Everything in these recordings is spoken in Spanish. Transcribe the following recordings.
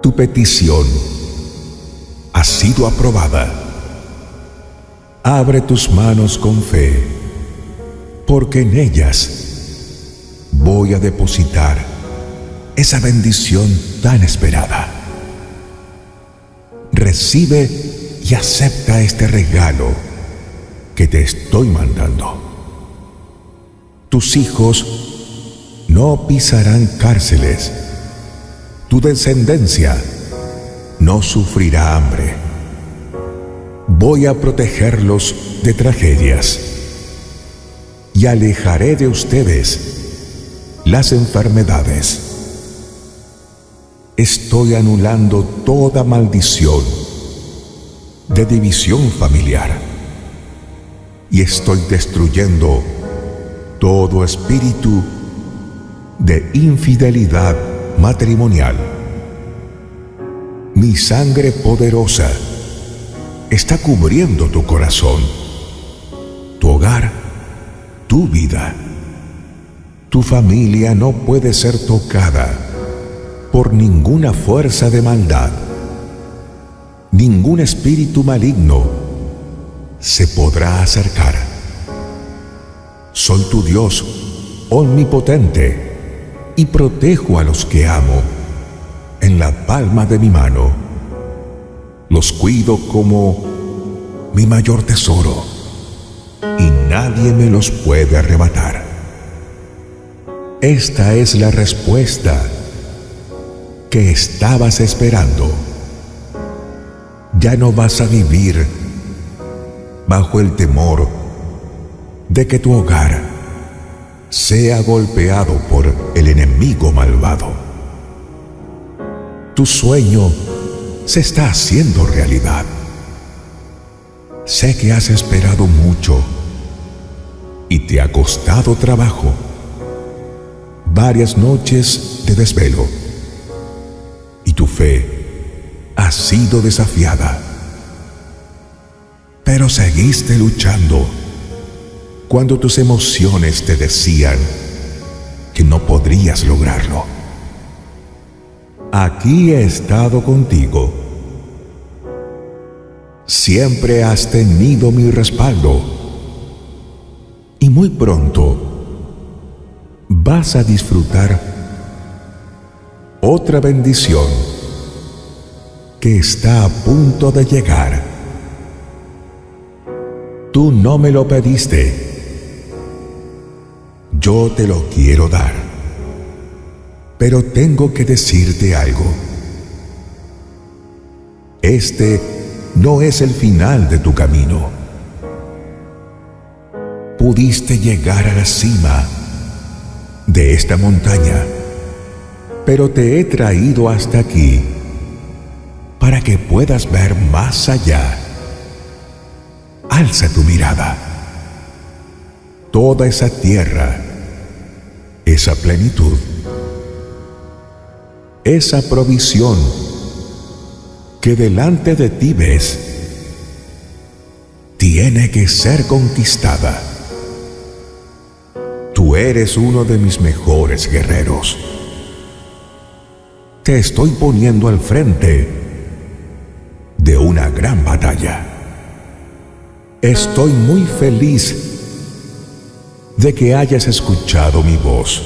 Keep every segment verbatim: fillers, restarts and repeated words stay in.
Tu petición ha sido aprobada. Abre tus manos con fe, porque en ellas voy a depositar esa bendición tan esperada. Recibe y acepta este regalo que te estoy mandando. Tus hijos no pisarán cárceles. Tu descendencia no sufrirá hambre. Voy a protegerlos de tragedias y alejaré de ustedes las enfermedades. Estoy anulando toda maldición de división familiar y estoy destruyendo todo espíritu de infidelidad matrimonial. Mi sangre poderosa está cubriendo tu corazón, tu hogar, tu vida. Tu familia no puede ser tocada por ninguna fuerza de maldad. Ningún espíritu maligno se podrá acercar. Soy tu Dios omnipotente y protejo a los que amo en la palma de mi mano. Los cuido como mi mayor tesoro y nadie me los puede arrebatar. Esta es la respuesta que estabas esperando. Ya no vas a vivir bajo el temor de que tu hogar sea golpeado por el enemigo malvado. Tu sueño se está haciendo realidad. Sé que has esperado mucho y te ha costado trabajo, varias noches de desvelo, y tu fe ha sido desafiada. Pero seguiste luchando cuando tus emociones te decían que no podrías lograrlo. Aquí he estado contigo. Siempre has tenido mi respaldo. Y muy pronto vas a disfrutar otra bendición que está a punto de llegar. Tú no me lo pediste. Yo te lo quiero dar. Pero tengo que decirte algo. Este no es el final de tu camino. Pudiste llegar a la cima de esta montaña, pero te he traído hasta aquí para que puedas ver más allá. Alza tu mirada. Toda esa tierra, esa plenitud, esa provisión que delante de ti ves, tiene que ser conquistada. Tú eres uno de mis mejores guerreros. Te estoy poniendo al frente de una gran batalla. Estoy muy feliz de que hayas escuchado mi voz.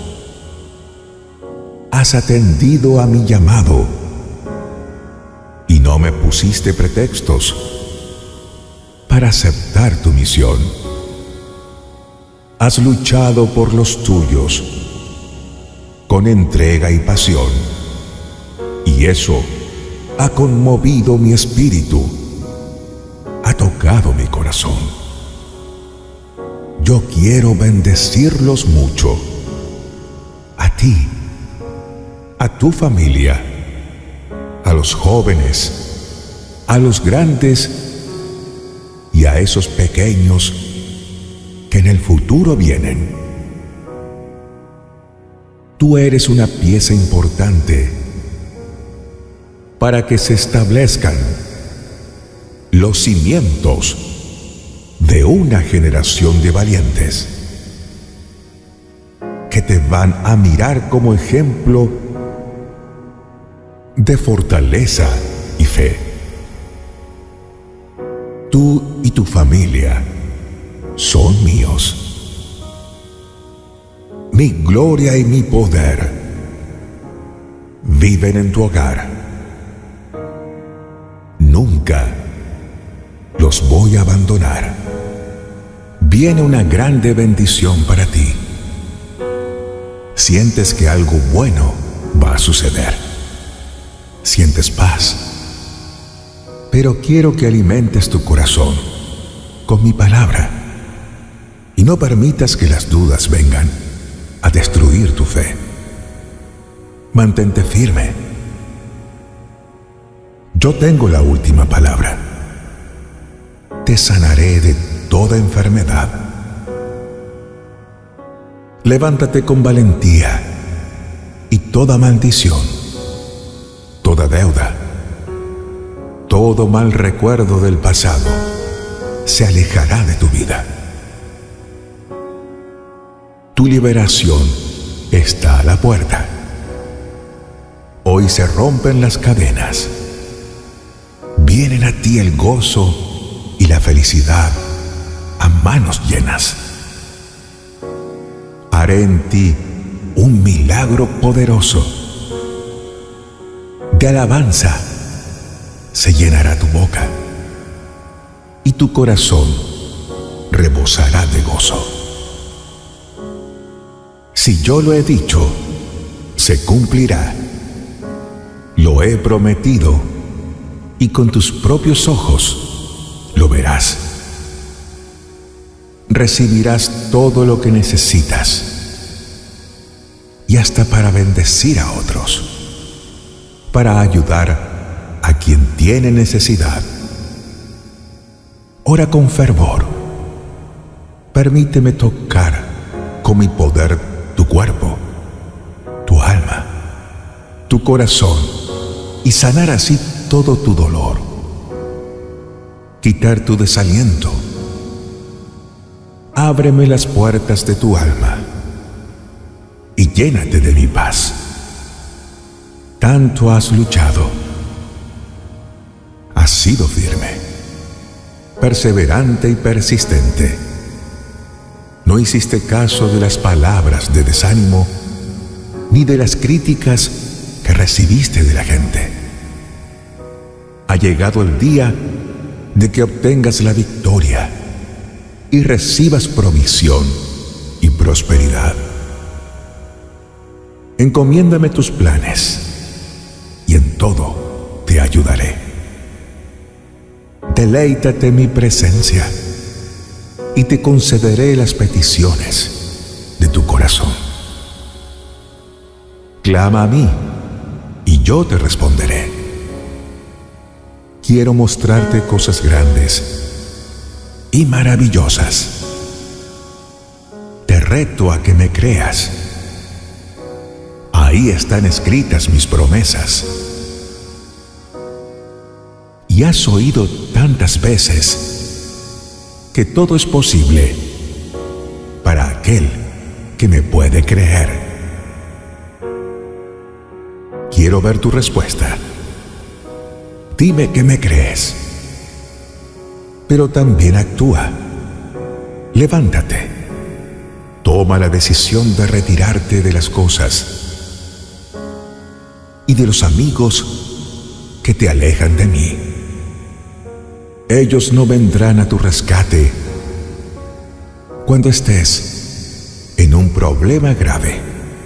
Has atendido a mi llamado y no me pusiste pretextos para aceptar tu misión. Has luchado por los tuyos con entrega y pasión, y eso ha conmovido mi espíritu, ha tocado mi corazón. Yo quiero bendecirlos mucho, a ti, a tu familia, a los jóvenes, a los grandes y a esos pequeños que en el futuro vienen. Tú eres una pieza importante para que se establezcan los cimientos de una generación de valientes que te van a mirar como ejemplo de fortaleza y fe. Tú y tu familia son míos. Mi gloria y mi poder viven en tu hogar. Nunca los voy a abandonar. Viene una grande bendición para ti. Sientes que algo bueno va a suceder. Sientes paz. Pero quiero que alimentes tu corazón con mi palabra y no permitas que las dudas vengan a destruir tu fe. Mantente firme. Yo tengo la última palabra. Te sanaré de toda enfermedad. Levántate con valentía y toda maldición, toda deuda, todo mal recuerdo del pasado se alejará de tu vida. Tu liberación está a la puerta. Hoy se rompen las cadenas. Vienen a ti el gozo y la felicidad a manos llenas. Haré en ti un milagro poderoso. De alabanza se llenará tu boca y tu corazón rebosará de gozo. Si yo lo he dicho, se cumplirá. Lo he prometido y con tus propios ojos lo verás. Recibirás todo lo que necesitas y hasta para bendecir a otros, para ayudar a quien tiene necesidad. Ora con fervor. Permíteme tocar con mi poder tu cuerpo, tu alma, tu corazón y sanar así todo tu dolor, quitar tu desaliento. Ábreme las puertas de tu alma y llénate de mi paz. Tanto has luchado, has sido firme, perseverante y persistente. No hiciste caso de las palabras de desánimo ni de las críticas que recibiste de la gente. Ha llegado el día de que obtengas la victoria y recibas provisión y prosperidad. Encomiéndame tus planes y en todo te ayudaré. Deleítate en mi presencia y te concederé las peticiones de tu corazón. Clama a mí y yo te responderé. Quiero mostrarte cosas grandes y maravillosas. Te reto a que me creas. Ahí están escritas mis promesas. Y has oído tantas veces que todo es posible para aquel que me puede creer. Quiero ver tu respuesta. Dime que me crees. Pero también actúa. Levántate. Toma la decisión de retirarte de las cosas y de los amigos que te alejan de mí. Ellos no vendrán a tu rescate cuando estés en un problema grave.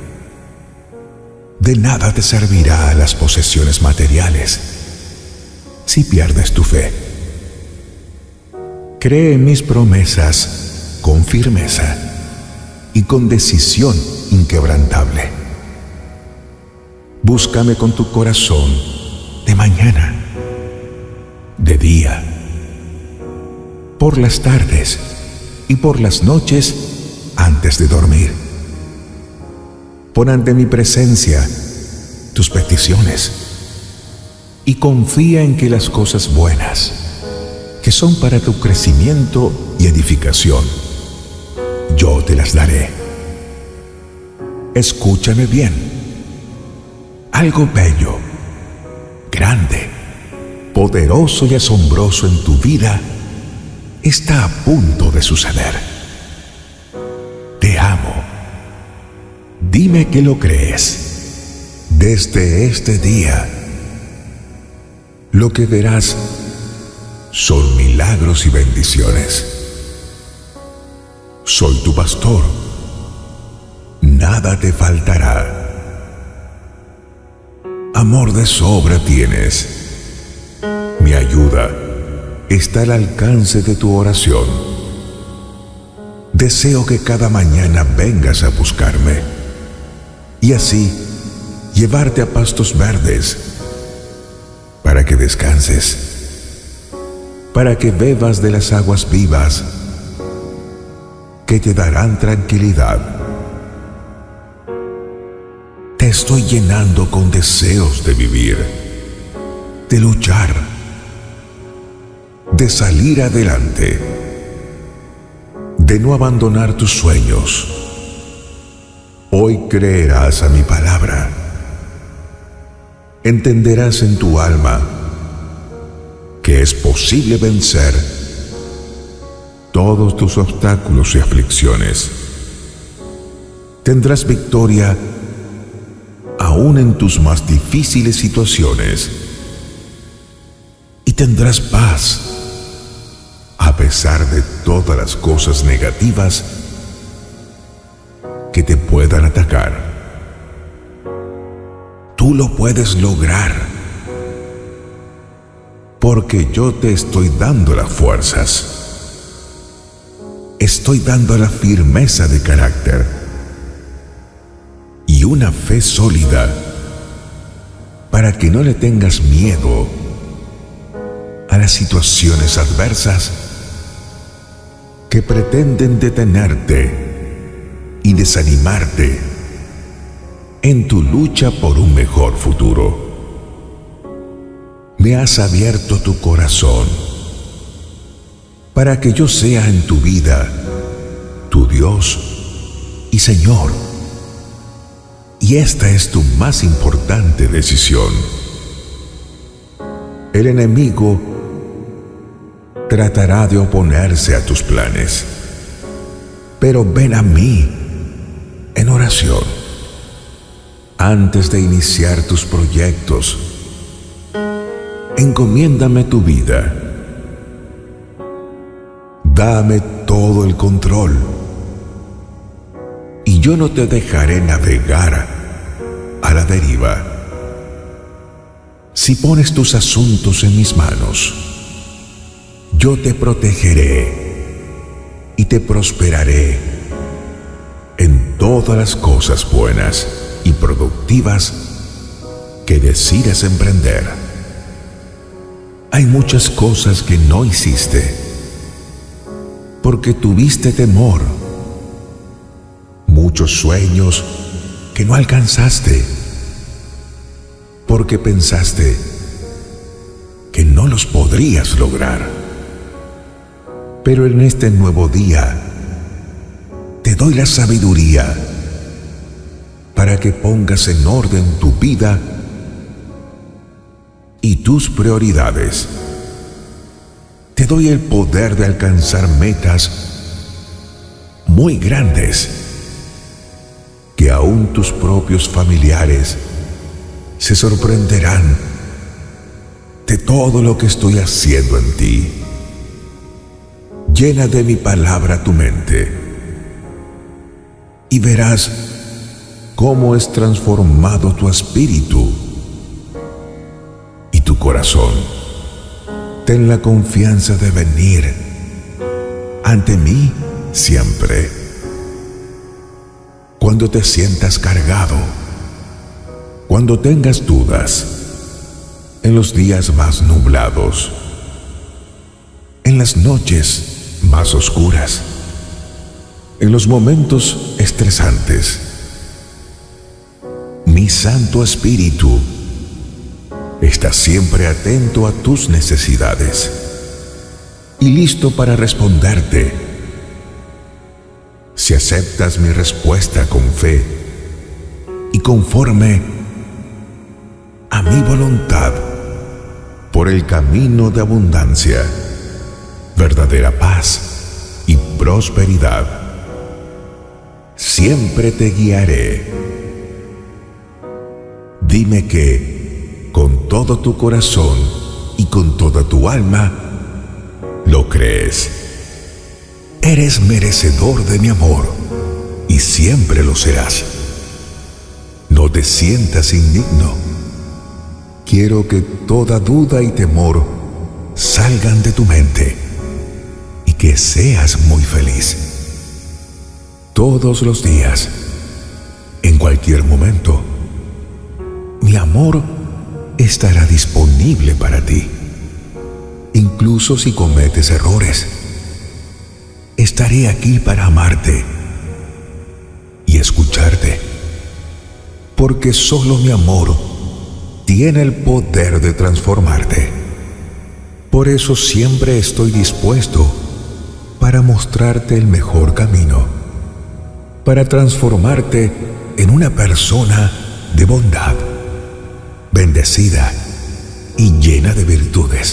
De nada te servirá las posesiones materiales si pierdes tu fe. Cree en mis promesas con firmeza y con decisión inquebrantable. Búscame con tu corazón de mañana, de día, por las tardes y por las noches antes de dormir. Pon ante mi presencia tus peticiones y confía en que las cosas buenas, que son para tu crecimiento y edificación, yo te las daré. Escúchame bien. Algo bello poderoso y asombroso en tu vida está a punto de suceder. Te amo. Dime que lo crees. Desde este día, lo que verás son milagros y bendiciones. Soy tu pastor. Nada te faltará. Amor de sobra tienes. Mi ayuda está al alcance de tu oración. Deseo que cada mañana vengas a buscarme y así llevarte a pastos verdes para que descanses, para que bebas de las aguas vivas que te darán tranquilidad. Te estoy llenando con deseos de vivir, de luchar, de salir adelante, de no abandonar tus sueños. Hoy creerás a mi palabra. Entenderás en tu alma que es posible vencer todos tus obstáculos y aflicciones. Tendrás victoria aún en tus más difíciles situaciones y tendrás paz a pesar de todas las cosas negativas que te puedan atacar. Tú lo puedes lograr porque yo te estoy dando las fuerzas. Estoy dando la firmeza de carácter y una fe sólida para que no le tengas miedo a las situaciones adversas que pretenden detenerte y desanimarte en tu lucha por un mejor futuro. Me has abierto tu corazón para que yo sea en tu vida tu Dios y Señor. Y esta es tu más importante decisión. El enemigo tratará de oponerse a tus planes, pero ven a mí en oración. Antes de iniciar tus proyectos, encomiéndame tu vida. Dame todo el control y yo no te dejaré navegar a la deriva. Si pones tus asuntos en mis manos, yo te protegeré y te prosperaré en todas las cosas buenas y productivas que decidas emprender. Hay muchas cosas que no hiciste porque tuviste temor, muchos sueños que no alcanzaste porque pensaste que no los podrías lograr. Pero en este nuevo día te doy la sabiduría para que pongas en orden tu vida y tus prioridades. Te doy el poder de alcanzar metas muy grandes que aún tus propios familiares se sorprenderán de todo lo que estoy haciendo en ti. Llena de mi palabra tu mente y verás cómo es transformado tu espíritu y tu corazón. Ten la confianza de venir ante mí siempre. Cuando te sientas cargado, cuando tengas dudas, en los días más nublados, en las noches más oscuras, en los momentos estresantes, mi Santo Espíritu está siempre atento a tus necesidades y listo para responderte. Si aceptas mi respuesta con fe y conforme a mi voluntad, por por el camino de abundancia, verdadera paz y prosperidad. Siempre te guiaré. Dime que, con todo tu corazón y con toda tu alma, lo crees. Eres merecedor de mi amor y siempre lo serás. No te sientas indigno. Quiero que toda duda y temor salgan de tu mente y que seas muy feliz. Todos los días, en cualquier momento, mi amor estará disponible para ti. Incluso si cometes errores, estaré aquí para amarte y escucharte, porque solo mi amor tiene el poder de transformarte. Por eso siempre estoy dispuesto para mostrarte el mejor camino, para transformarte en una persona de bondad, bendecida y llena de virtudes.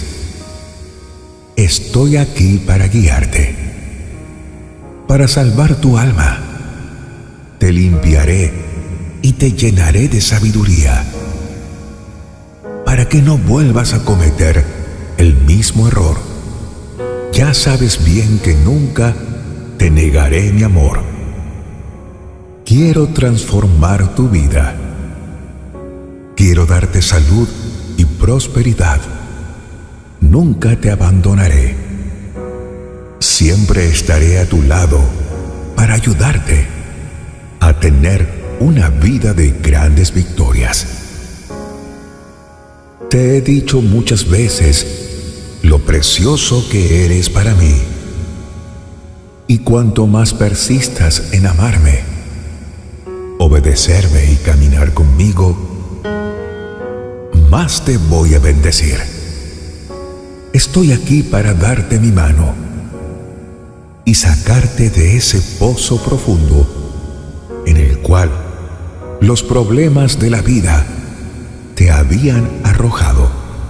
Estoy aquí para guiarte, para salvar tu alma. Te limpiaré y te llenaré de sabiduría, para que no vuelvas a cometer el mismo error. Ya sabes bien que nunca te negaré mi amor. Quiero transformar tu vida. Quiero darte salud y prosperidad. Nunca te abandonaré. Siempre estaré a tu lado para ayudarte a tener una vida de grandes victorias. Te he dicho muchas veces lo precioso que eres para mí. Y cuanto más persistas en amarme, obedecerme y caminar conmigo, más te voy a bendecir. Estoy aquí para darte mi mano y sacarte de ese pozo profundo en el cual los problemas de la vida te habían arrojado.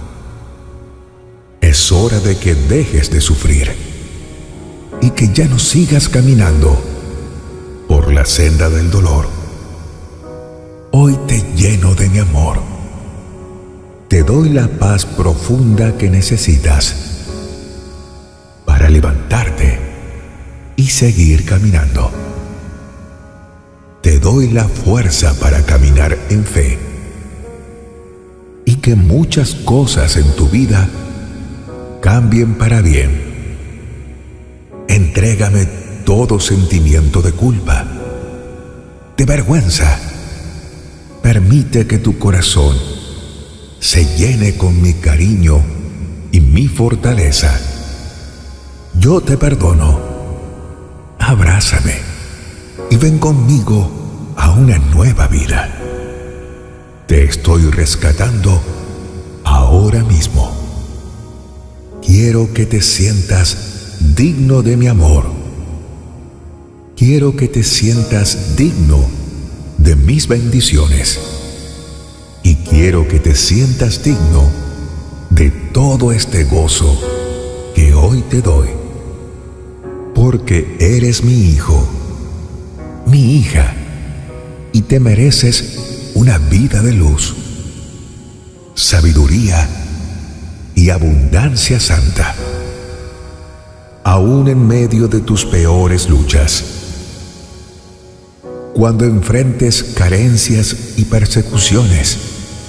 Es hora de que dejes de sufrir y que ya no sigas caminando por la senda del dolor. Hoy te lleno de mi amor. Te doy la paz profunda que necesitas para levantarte y seguir caminando. Te doy la fuerza para caminar en fe y que muchas cosas en tu vida cambien para bien. Entrégame todo sentimiento de culpa, de vergüenza. Permite que tu corazón se llene con mi cariño y mi fortaleza. Yo te perdono. Abrázame y ven conmigo a una nueva vida. Te estoy rescatando ahora mismo. Quiero que te sientas digno de mi amor. Quiero que te sientas digno de mis bendiciones. Y quiero que te sientas digno de todo este gozo que hoy te doy. Porque eres mi hijo, mi hija, y te mereces una vida de luz, sabiduría y abundancia santa. Aún en medio de tus peores luchas, cuando enfrentes carencias y persecuciones,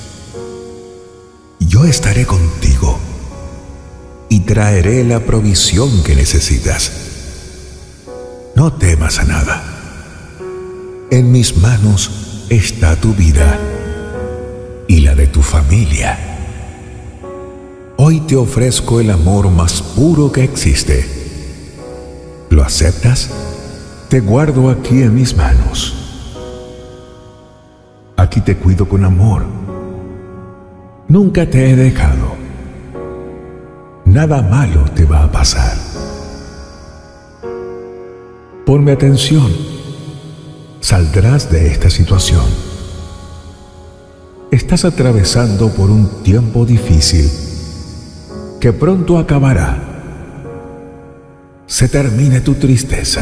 yo estaré contigo y traeré la provisión que necesitas. No temas a nada. En mis manos está tu vida y la de tu familia. Hoy te ofrezco el amor más puro que existe. ¿Lo aceptas? Te guardo aquí en mis manos. Aquí te cuido con amor. Nunca te he dejado. Nada malo te va a pasar. Ponme atención. Saldrás de esta situación. Estás atravesando por un tiempo difícil que pronto acabará. Se termine tu tristeza.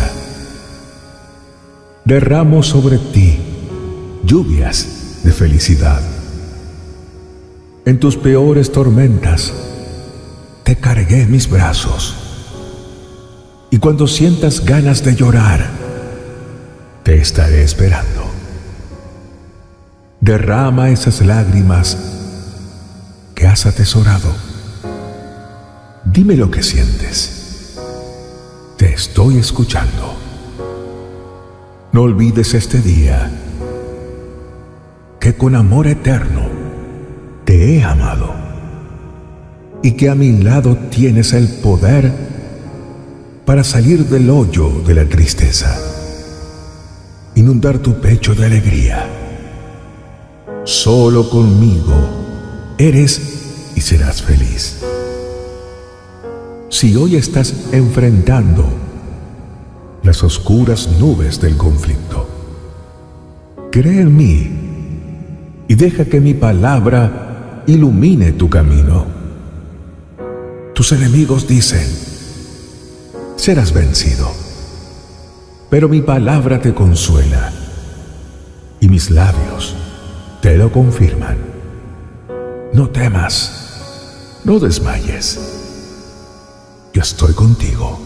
Derramo sobre ti lluvias de felicidad. En tus peores tormentas te cargué en mis brazos. Y cuando sientas ganas de llorar, te estaré esperando. Derrama esas lágrimas que has atesorado. Dime lo que sientes. Te estoy escuchando. No olvides este día, que con amor eterno te he amado y que a mi lado tienes el poder para salir del hoyo de la tristeza, inundar tu pecho de alegría. Solo conmigo eres y serás feliz. Si hoy estás enfrentando las oscuras nubes del conflicto, cree en mí y deja que mi palabra ilumine tu camino. Tus enemigos dicen: serás vencido, pero mi palabra te consuela y mis labios te lo confirman. No temas, no desmayes. Yo estoy contigo.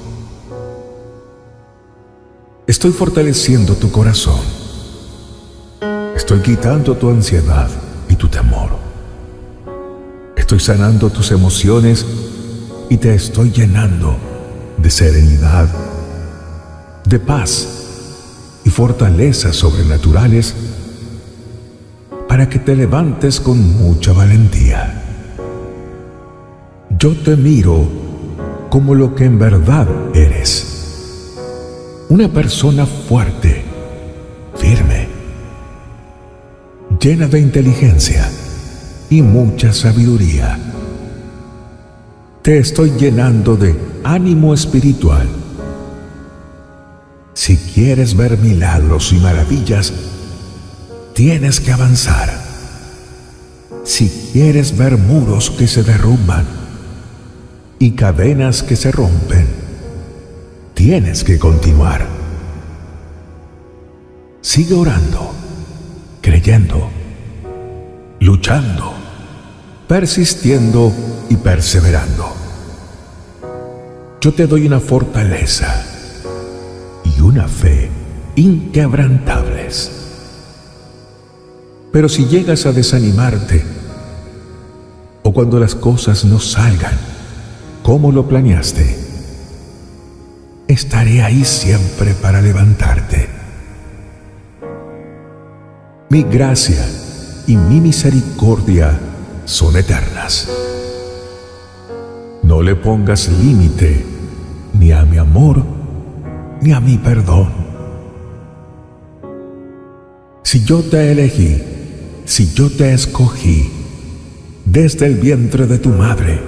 Estoy fortaleciendo tu corazón. Estoy quitando tu ansiedad y tu temor. Estoy sanando tus emociones y te estoy llenando de serenidad, de paz y fortalezas sobrenaturales para que te levantes con mucha valentía. Yo te miro como lo que en verdad eres, una persona fuerte, firme, llena de inteligencia y mucha sabiduría. Te estoy llenando de ánimo espiritual. Si quieres ver milagros y maravillas, tienes que avanzar. Si quieres ver muros que se derrumban y cadenas que se rompen, tienes que continuar. Sigue orando, creyendo, luchando, persistiendo y perseverando. Yo te doy una fortaleza y una fe inquebrantables. Pero si llegas a desanimarte, o cuando las cosas no salgan como lo planeaste, estaré ahí siempre para levantarte. Mi gracia y mi misericordia son eternas. No le pongas límite ni a mi amor ni a mi perdón. Si yo te elegí, si yo te escogí desde el vientre de tu madre,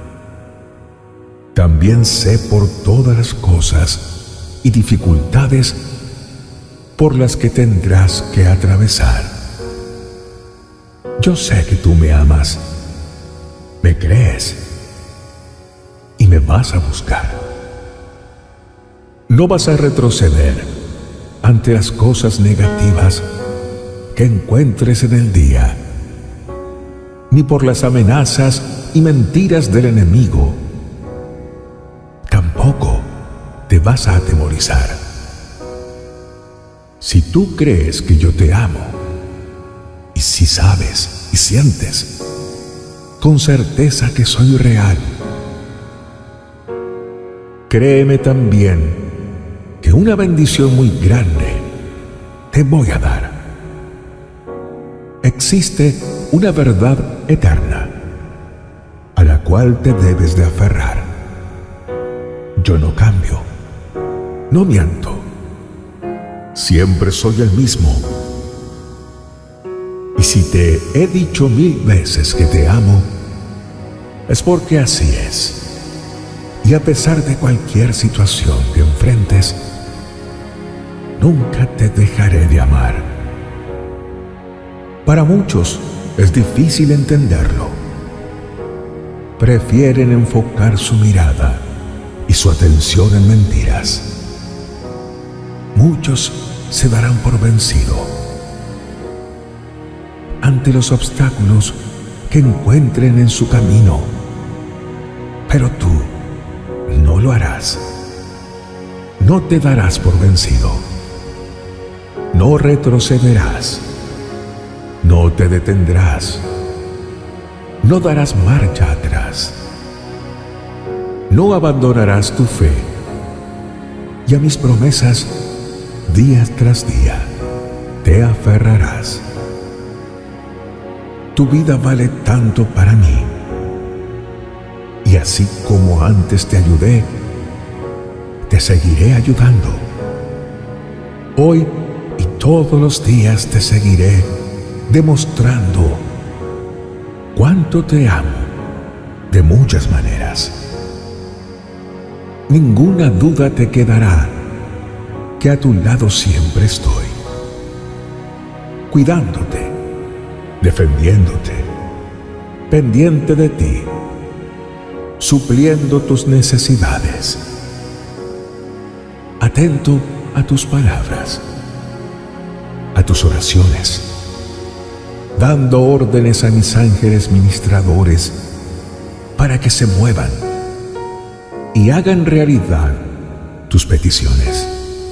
también sé por todas las cosas y dificultades por las que tendrás que atravesar. Yo sé que tú me amas, me crees y me vas a buscar. No vas a retroceder ante las cosas negativas que encuentres en el día, ni por las amenazas y mentiras del enemigo. Tampoco te vas a atemorizar. Si tú crees que yo te amo, y si sabes y sientes con certeza que soy real, créeme también que una bendición muy grande te voy a dar. Existe una verdad eterna a la cual te debes de aferrar. Yo no cambio, no miento, siempre soy el mismo. Y si te he dicho mil veces que te amo, es porque así es. Y a pesar de cualquier situación que enfrentes, nunca te dejaré de amar. Para muchos es difícil entenderlo, prefieren enfocar su mirada y su atención en mentiras. Muchos se darán por vencido ante los obstáculos que encuentren en su camino, pero tú no lo harás. No te darás por vencido. No retrocederás. No te detendrás. No darás marcha atrás. No abandonarás tu fe. Y a mis promesas, día tras día, te aferrarás. Tu vida vale tanto para mí. Y así como antes te ayudé, te seguiré ayudando. Hoy y todos los días te seguiré demostrando cuánto te amo de muchas maneras. Ninguna duda te quedará que a tu lado siempre estoy, cuidándote, defendiéndote, pendiente de ti, supliendo tus necesidades, atento a tus palabras, a tus oraciones, dando órdenes a mis ángeles ministradores para que se muevan y hagan realidad tus peticiones.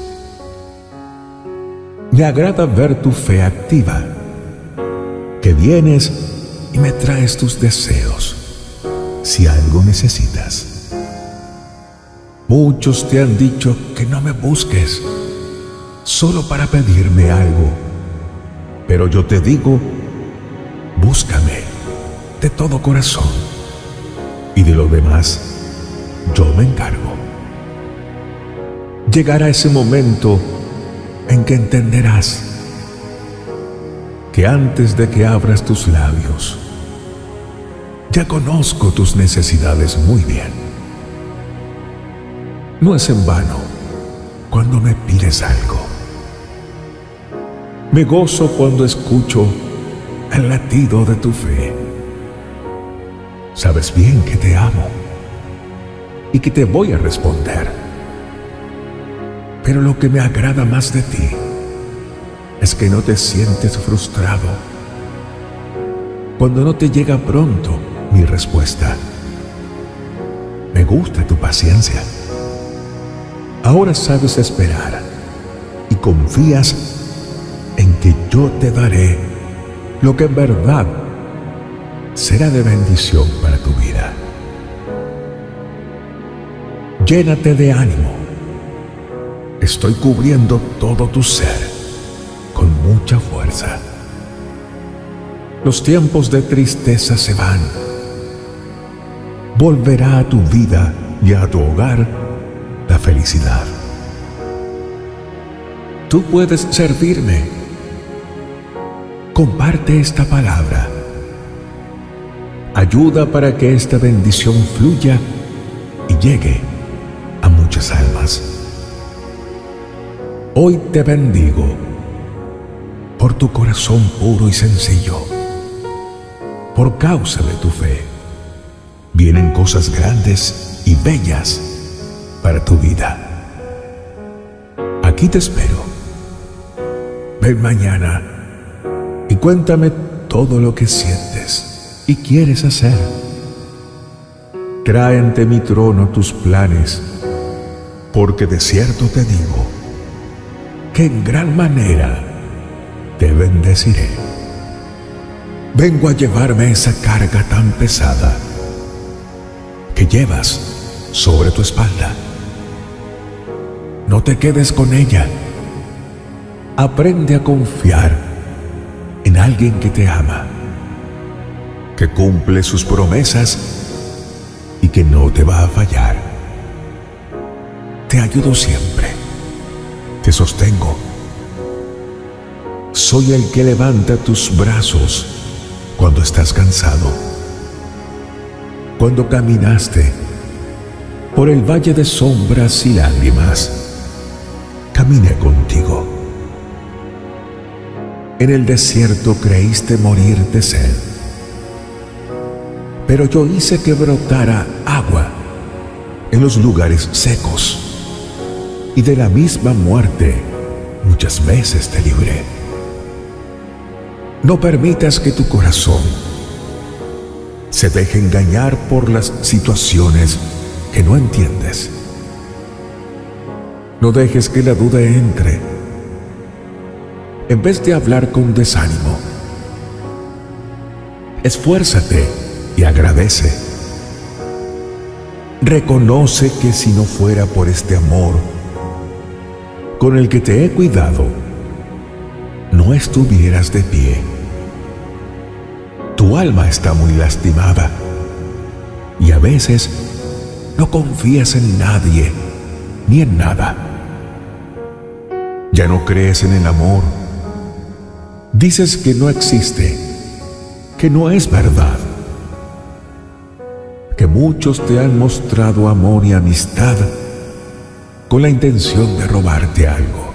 Me agrada ver tu fe activa, que vienes y me traes tus deseos si algo necesitas. Muchos te han dicho que no me busques solo para pedirme algo, pero yo te digo, búscame de todo corazón y de lo demás yo me encargo. Llegará ese momento en que entenderás que antes de que abras tus labios, ya conozco tus necesidades muy bien. No es en vano cuando me pides algo. Me gozo cuando escucho el latido de tu fe. Sabes bien que te amo y que te voy a responder. Pero lo que me agrada más de ti es que no te sientes frustrado cuando no te llega pronto mi respuesta. Me gusta tu paciencia. Ahora sabes esperar y confías en que yo te daré lo que en verdad será de bendición para tu vida. Llénate de ánimo. Estoy cubriendo todo tu ser con mucha fuerza. Los tiempos de tristeza se van. Volverá a tu vida y a tu hogar la felicidad. Tú puedes servirme. Comparte esta palabra. Ayuda para que esta bendición fluya y llegue a muchas almas. Hoy te bendigo por tu corazón puro y sencillo. Por causa de tu fe, vienen cosas grandes y bellas para tu vida. Aquí te espero. Ven mañana y cuéntame todo lo que sientes y quieres hacer. Trae ante mi trono tus planes, porque de cierto te digo que en gran manera te bendeciré. Vengo a llevarme esa carga tan pesada que llevas sobre tu espalda. No te quedes con ella. Aprende a confiar en alguien que te ama, que cumple sus promesas y que no te va a fallar. Te ayudo siempre. Te sostengo. Soy el que levanta tus brazos cuando estás cansado. Cuando caminaste por el valle de sombras y lágrimas, caminé contigo. En el desierto creíste morir de sed, pero yo hice que brotara agua en los lugares secos, y de la misma muerte muchas veces te libré. No permitas que tu corazón se deje engañar por las situaciones que no entiendes. No dejes que la duda entre. En vez de hablar con desánimo, esfuérzate y agradece. Reconoce que si no fuera por este amor con el que te he cuidado, no estuvieras de pie. Tu alma está muy lastimada y a veces no confías en nadie ni en nada. Ya no crees en el amor. Dices que no existe, que no es verdad, que muchos te han mostrado amor y amistad con la intención de robarte algo.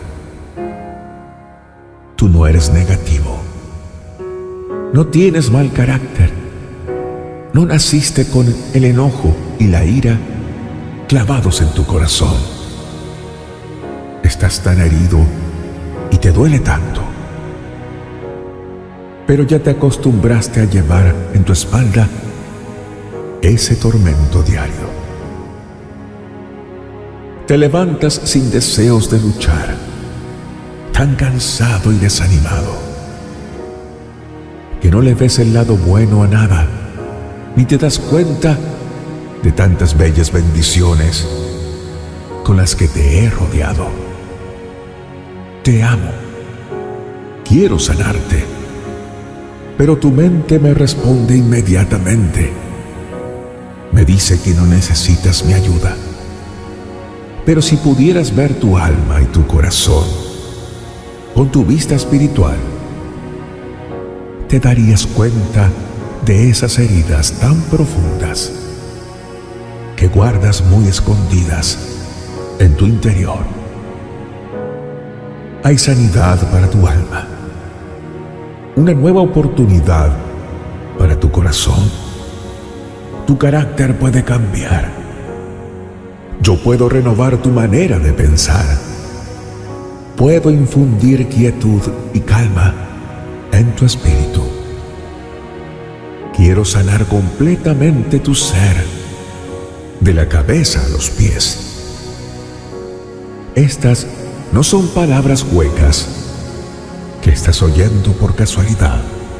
Tú no eres negativo. No tienes mal carácter. No naciste con el enojo y la ira clavados en tu corazón. Estás tan herido y te duele tanto, pero ya te acostumbraste a llevar en tu espalda ese tormento diario. Te levantas sin deseos de luchar, tan cansado y desanimado, que no le ves el lado bueno a nada, ni te das cuenta de tantas bellas bendiciones con las que te he rodeado. Te amo, quiero sanarte, pero tu mente me responde inmediatamente. Me dice que no necesitas mi ayuda. Pero si pudieras ver tu alma y tu corazón con tu vista espiritual, te darías cuenta de esas heridas tan profundas que guardas muy escondidas en tu interior. Hay sanidad para tu alma, una nueva oportunidad para tu corazón. Tu carácter puede cambiar. Yo puedo renovar tu manera de pensar. Puedo infundir quietud y calma en tu espíritu. Quiero sanar completamente tu ser, de la cabeza a los pies. Estas no son palabras huecas que estás oyendo por casualidad.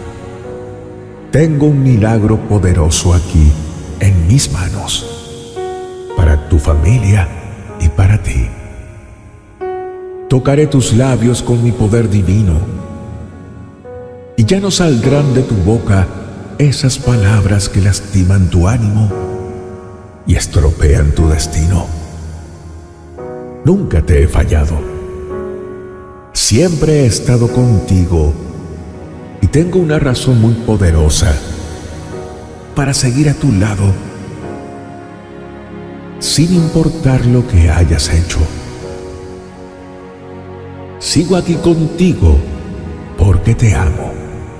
Tengo un milagro poderoso aquí en mis manos, para tu familia y para ti. Tocaré tus labios con mi poder divino, y ya no saldrán de tu boca esas palabras que lastiman tu ánimo y estropean tu destino. Nunca te he fallado. Siempre he estado contigo y tengo una razón muy poderosa para seguir a tu lado, sin importar lo que hayas hecho. Sigo aquí contigo porque te amo.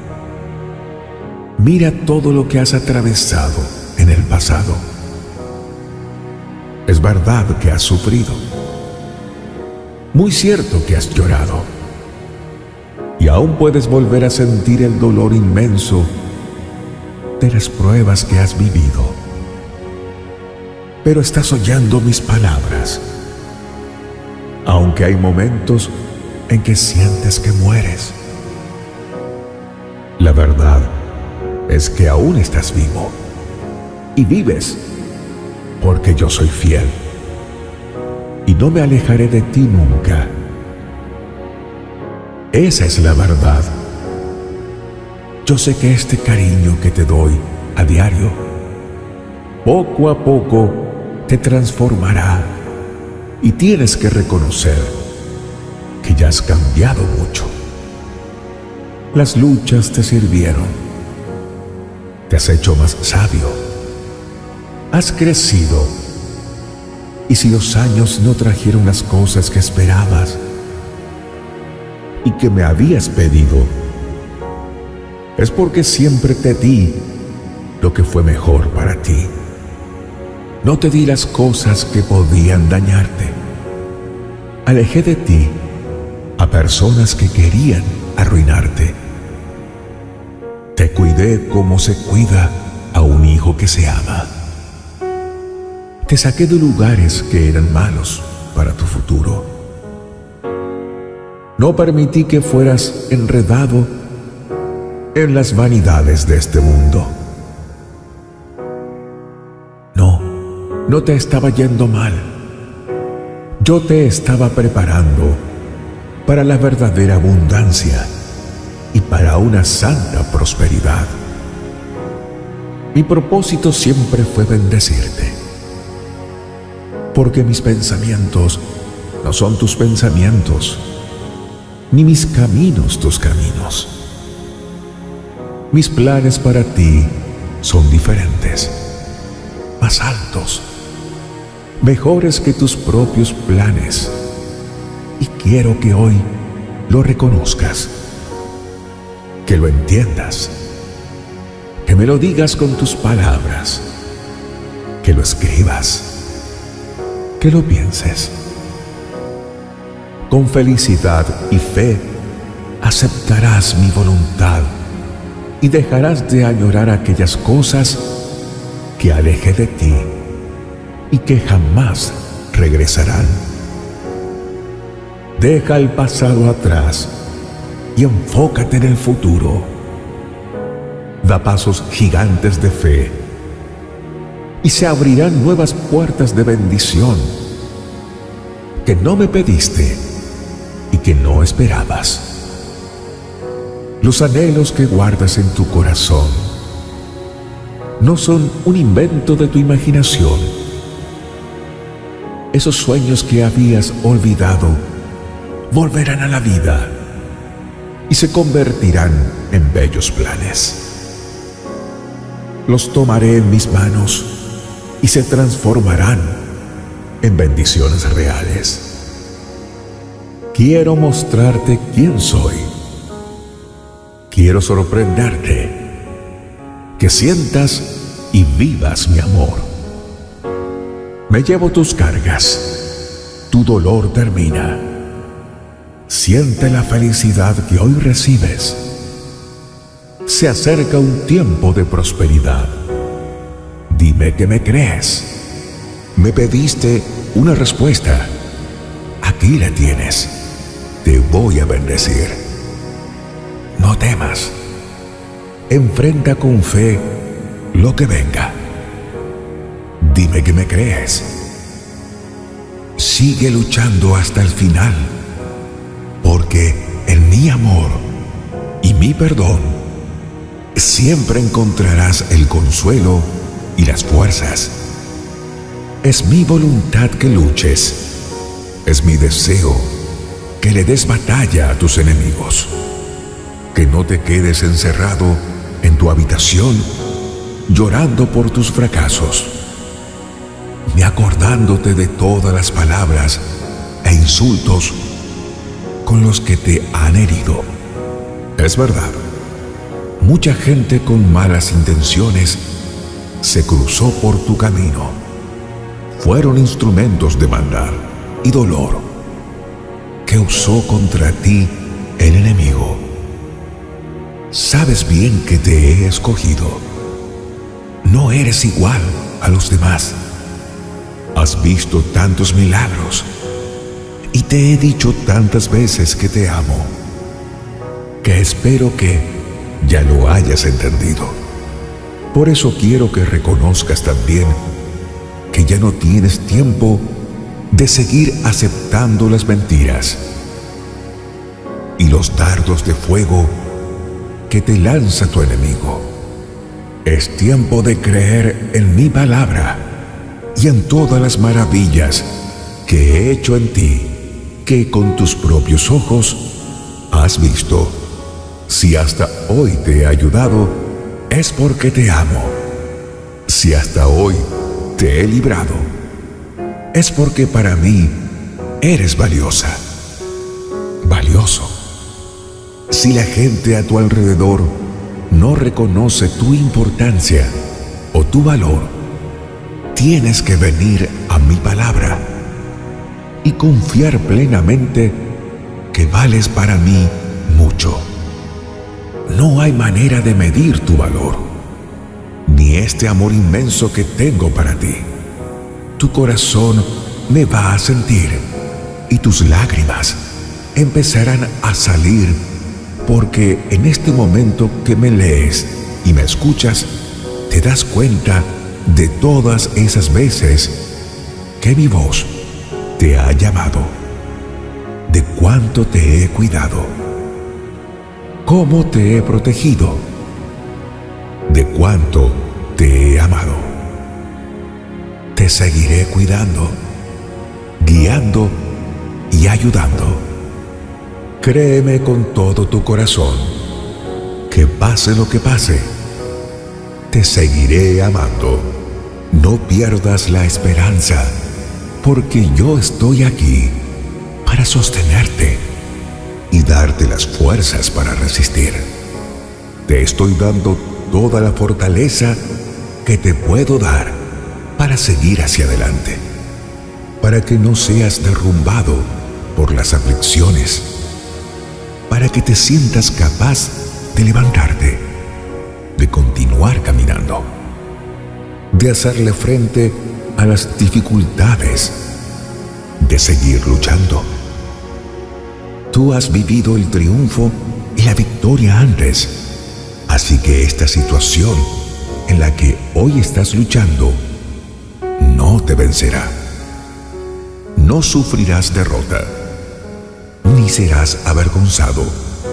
Mira todo lo que has atravesado en el pasado. Es verdad que has sufrido. Muy cierto que has llorado. Y aún puedes volver a sentir el dolor inmenso de las pruebas que has vivido. Pero estás oyendo mis palabras, aunque hay momentos en que sientes que mueres. La verdad es que aún estás vivo y vives porque yo soy fiel y no me alejaré de ti nunca. Esa es la verdad. Yo sé que este cariño que te doy a diario, poco a poco te transformará, y tienes que reconocer que ya has cambiado mucho. Las luchas te sirvieron. Te has hecho más sabio. Has crecido. Y si los años no trajeron las cosas que esperabas y que me habías pedido, es porque siempre te di lo que fue mejor para ti. No te di las cosas que podían dañarte. Alejé de ti a personas que querían arruinarte. Te cuidé como se cuida a un hijo que se ama. Te saqué de lugares que eran malos para tu futuro. No permití que fueras enredado en las vanidades de este mundo. No, no te estaba yendo mal. Yo te estaba preparando para la verdadera abundancia y para una santa prosperidad. Mi propósito siempre fue bendecirte, porque mis pensamientos no son tus pensamientos, ni mis caminos tus caminos. Mis planes para ti son diferentes, más altos, mejores que tus propios planes, y quiero que hoy lo reconozcas, que lo entiendas, que me lo digas con tus palabras, que lo escribas, que lo pienses. Con felicidad y fe aceptarás mi voluntad y dejarás de añorar aquellas cosas que alejé de ti y que jamás regresarán. Deja el pasado atrás y enfócate en el futuro. Da pasos gigantes de fe y se abrirán nuevas puertas de bendición que no me pediste y que no esperabas. Los anhelos que guardas en tu corazón no son un invento de tu imaginación. Esos sueños que habías olvidado volverán a la vida y se convertirán en bellos planes. Los tomaré en mis manos y se transformarán en bendiciones reales. Quiero mostrarte quién soy. Quiero sorprenderte, que sientas y vivas mi amor. Me llevo tus cargas, tu dolor termina. Siente la felicidad que hoy recibes. Se acerca un tiempo de prosperidad. Dime que me crees. Me pediste una respuesta. Aquí la tienes. Te voy a bendecir. No temas. Enfrenta con fe lo que venga. Dime que me crees. Sigue luchando hasta el final, porque en mi amor y mi perdón siempre encontrarás el consuelo y las fuerzas. Es mi voluntad que luches. Es mi deseo que le des batalla a tus enemigos. Que no te quedes encerrado en tu habitación llorando por tus fracasos, ni acordándote de todas las palabras e insultos con los que te han herido. Es verdad, mucha gente con malas intenciones se cruzó por tu camino. Fueron instrumentos de maldad y dolor que usó contra ti el enemigo. Sabes bien que te he escogido. No eres igual a los demás. Has visto tantos milagros y te he dicho tantas veces que te amo, que espero que ya lo hayas entendido. Por eso quiero que reconozcas también que ya no tienes tiempo de seguir aceptando las mentiras y los dardos de fuego que te lanza tu enemigo. Es tiempo de creer en mi palabra y en todas las maravillas que he hecho en ti, que con tus propios ojos has visto. Si hasta hoy te he ayudado, es porque te amo. Si hasta hoy te he librado, es porque para mí eres valiosa, valioso. Si la gente a tu alrededor no reconoce tu importancia, o tu valor, tienes que venir a mi palabra y confiar plenamente que vales para mí mucho. No hay manera de medir tu valor, ni este amor inmenso que tengo para ti. Tu corazón me va a sentir y tus lágrimas empezarán a salir, porque en este momento que me lees y me escuchas, te das cuenta de todas esas veces que mi voz te ha llamado, de cuánto te he cuidado, cómo te he protegido, de cuánto te he amado. Te seguiré cuidando, guiando y ayudando. Créeme con todo tu corazón, que pase lo que pase, te seguiré amando. No pierdas la esperanza, porque yo estoy aquí para sostenerte y darte las fuerzas para resistir. Te estoy dando toda la fortaleza que te puedo dar para seguir hacia adelante, para que no seas derrumbado por las aflicciones, para que te sientas capaz de levantarte, de continuar caminando, de hacerle frente a las dificultades, de seguir luchando. Tú has vivido el triunfo y la victoria antes, así que esta situación en la que hoy estás luchando no te vencerá. No sufrirás derrota, ni serás avergonzado.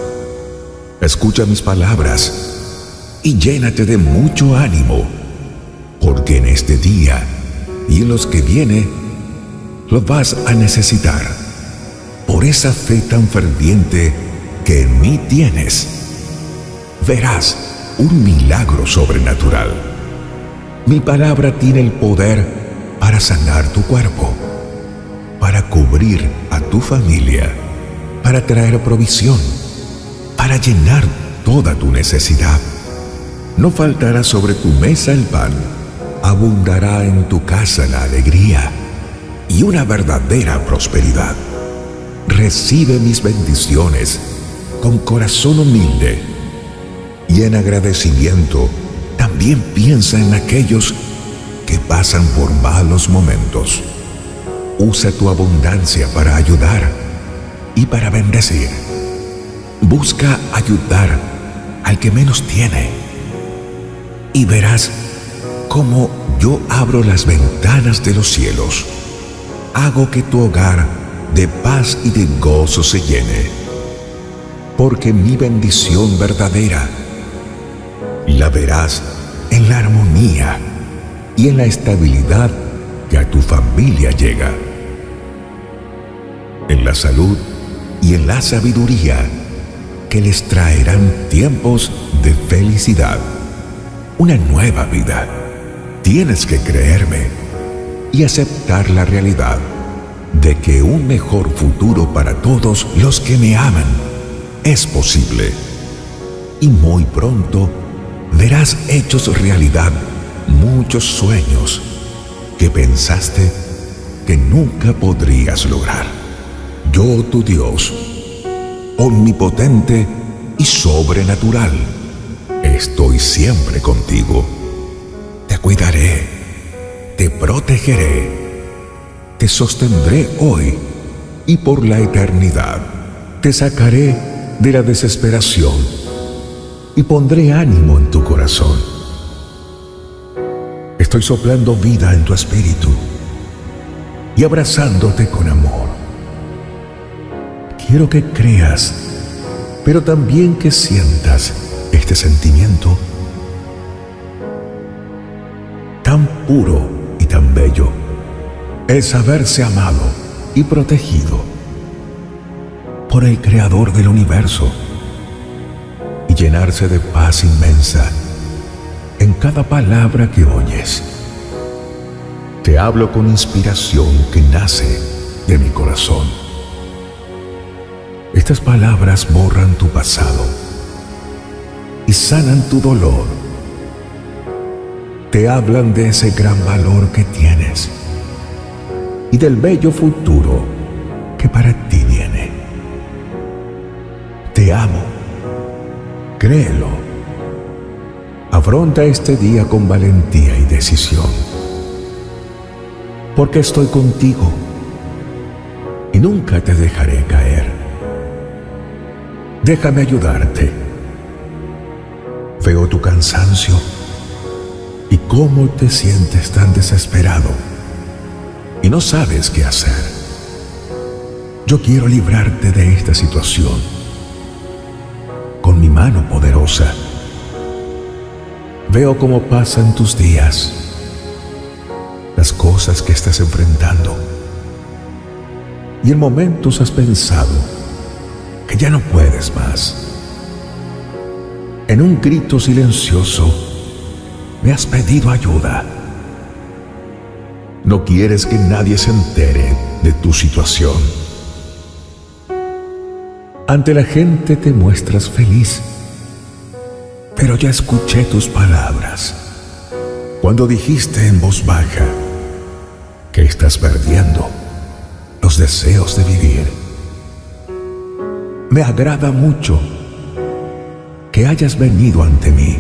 Escucha mis palabras y llénate de mucho ánimo, porque en este día y en los que viene lo vas a necesitar por esa fe tan ferviente que en mí tienes. Verás un milagro sobrenatural. Mi palabra tiene el poder para sanar tu cuerpo, para cubrir a tu familia, para traer provisión, para llenar toda tu necesidad. No faltará sobre tu mesa el pan, abundará en tu casa la alegría y una verdadera prosperidad. Recibe mis bendiciones con corazón humilde y en agradecimiento también piensa en aquellos que pasan por malos momentos. Usa tu abundancia para ayudar y para bendecir. Busca ayudar al que menos tiene y verás cómo yo abro las ventanas de los cielos. Hago que tu hogar de paz y de gozo se llene, porque mi bendición verdadera la verás en la armonía y en la estabilidad que a tu familia llega, en la salud y en la sabiduría que les traerán tiempos de felicidad, una nueva vida. Tienes que creerme y aceptar la realidad de que un mejor futuro para todos los que me aman es posible. Y muy pronto verás hechos realidad muchos sueños que pensaste que nunca podrías lograr. Yo, tu Dios, omnipotente y sobrenatural, estoy siempre contigo. Te cuidaré, te protegeré, te sostendré hoy y por la eternidad. Te sacaré de la desesperación y pondré ánimo en tu corazón. Estoy soplando vida en tu espíritu y abrazándote con amor. Quiero que creas, pero también que sientas este sentimiento tan puro y tan bello, el saberse amado y protegido por el Creador del universo y llenarse de paz inmensa en cada palabra que oyes. Te hablo con inspiración que nace de mi corazón. Estas palabras borran tu pasado y sanan tu dolor. te hablan de ese gran valor que tienes y del bello futuro que para ti viene. Te amo, créelo. Afronta este día con valentía y decisión, porque estoy contigo y nunca te dejaré caer. Déjame ayudarte. Veo tu cansancio y cómo te sientes tan desesperado y no sabes qué hacer. Yo quiero librarte de esta situación con mi mano poderosa. Veo cómo pasan tus días, las cosas que estás enfrentando, y en momentos has pensado que ya no puedes más. En un grito silencioso me has pedido ayuda. No quieres que nadie se entere de tu situación. Ante la gente te muestras feliz, pero ya escuché tus palabras cuando dijiste en voz baja que estás perdiendo los deseos de vivir. Me agrada mucho que hayas venido ante mí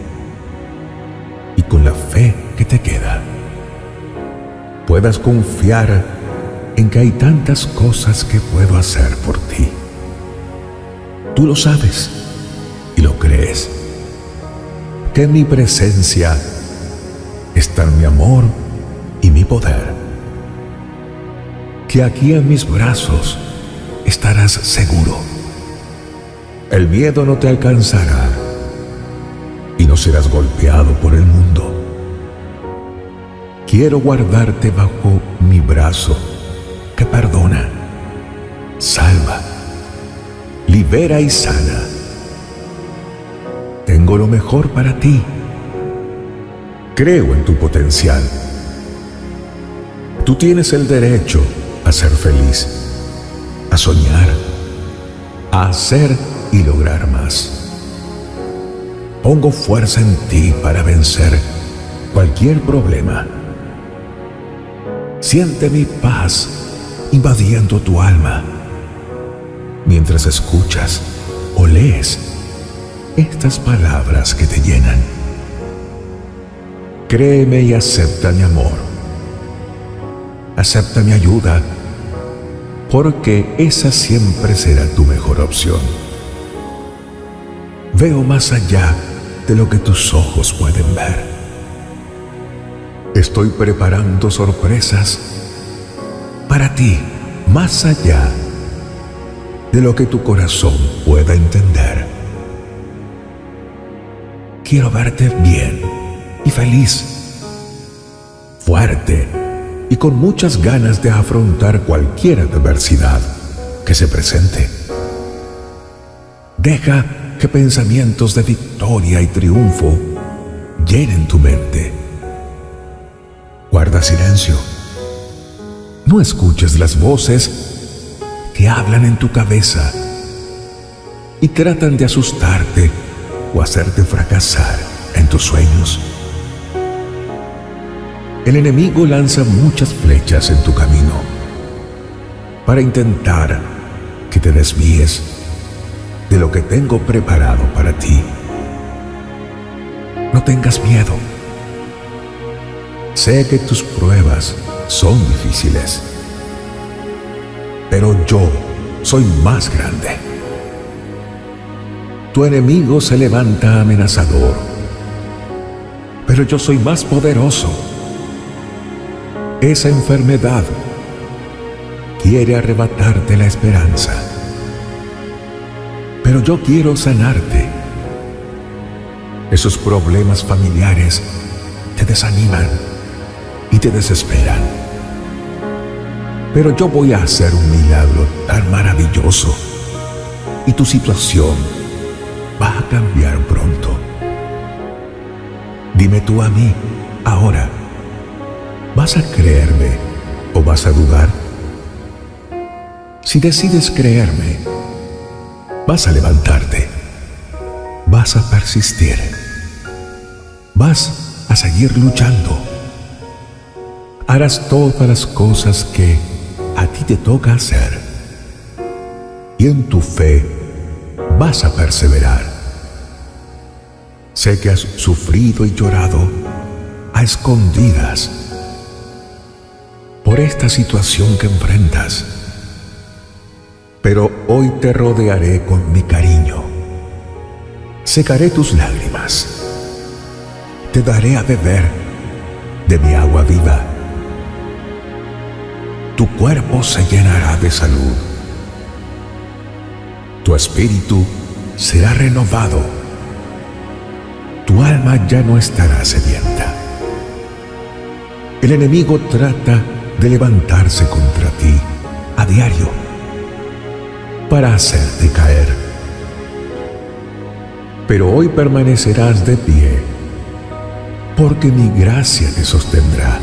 y con la fe que te queda puedas confiar en que hay tantas cosas que puedo hacer por ti. Tú lo sabes y lo crees, que en mi presencia están mi amor y mi poder, que aquí en mis brazos estarás seguro. El miedo no te alcanzará y no serás golpeado por el mundo. Quiero guardarte bajo mi brazo que perdona, salva, libera y sana. Tengo lo mejor para ti. Creo en tu potencial. Tú tienes el derecho a ser feliz, a soñar, a hacer y lograr más. Pongo fuerza en ti para vencer cualquier problema. Siente mi paz invadiendo tu alma mientras escuchas o lees estas palabras que te llenan. Créeme y acepta mi amor. Acepta mi ayuda, porque esa siempre será tu mejor opción. Veo más allá de lo que tus ojos pueden ver. Estoy preparando sorpresas para ti, más allá de lo que tu corazón pueda entender. Quiero verte bien y feliz, fuerte y con muchas ganas de afrontar cualquier adversidad que se presente. Deja que pensamientos de victoria y triunfo llenen tu mente. Guarda silencio. No escuches las voces que hablan en tu cabeza y tratan de asustarte o hacerte fracasar en tus sueños. El enemigo lanza muchas flechas en tu camino para intentar que te desvíes de lo que tengo preparado para ti. No tengas miedo. Sé que tus pruebas son difíciles, pero yo soy más grande. Tu enemigo se levanta amenazador, pero yo soy más poderoso. Esa enfermedad quiere arrebatarte la esperanza, pero yo quiero sanarte. Esos problemas familiares te desaniman y te desesperan, pero yo voy a hacer un milagro tan maravilloso y tu situación va a cambiar pronto. Dime tú a mí ahora, ¿vas a creerme o vas a dudar? Si decides creerme, vas a levantarte, vas a persistir, vas a seguir luchando. Harás todas las cosas que a ti te toca hacer. Y en tu fe vas a perseverar. Sé que has sufrido y llorado a escondidas por esta situación que enfrentas. Pero hoy te rodearé con mi cariño. Secaré tus lágrimas. Te daré a beber de mi agua viva. Tu cuerpo se llenará de salud. Tu espíritu será renovado. Tu alma ya no estará sedienta. El enemigo trata de levantarse contra ti a diario para hacerte caer. Pero hoy permanecerás de pie, porque mi gracia te sostendrá.